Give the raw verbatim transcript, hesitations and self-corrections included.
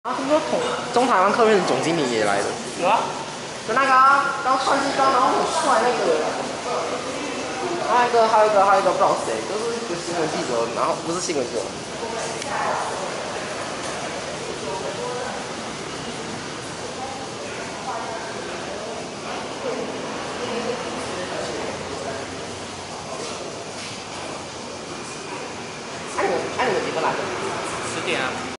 啊，听说统中台湾客运总经理也来了。 有啊， 就那个啊，刚穿西装，然后很帅那个。还有一个，还有一个，还有一个不知道谁，就是一个新闻记者，然后不是新闻记者。哎你们，哎你们几个来的？ 十点啊。